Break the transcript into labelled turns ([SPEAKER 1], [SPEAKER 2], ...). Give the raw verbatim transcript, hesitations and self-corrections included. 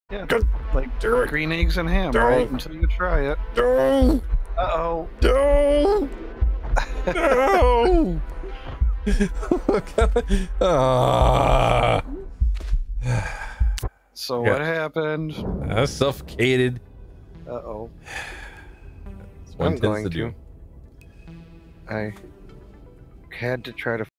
[SPEAKER 1] Yeah,
[SPEAKER 2] Good.
[SPEAKER 1] like
[SPEAKER 2] Do it.
[SPEAKER 1] green eggs and ham,
[SPEAKER 2] Do
[SPEAKER 1] right?
[SPEAKER 2] it.
[SPEAKER 1] Until you try it.
[SPEAKER 2] No.
[SPEAKER 1] Uh-oh.
[SPEAKER 2] No. No. Ah.
[SPEAKER 1] So
[SPEAKER 2] Yeah.
[SPEAKER 1] what happened?
[SPEAKER 2] I suffocated.
[SPEAKER 1] Uh-oh.
[SPEAKER 2] That's what
[SPEAKER 1] I'm
[SPEAKER 2] it tends
[SPEAKER 1] going
[SPEAKER 2] to do.
[SPEAKER 1] to. I had to try to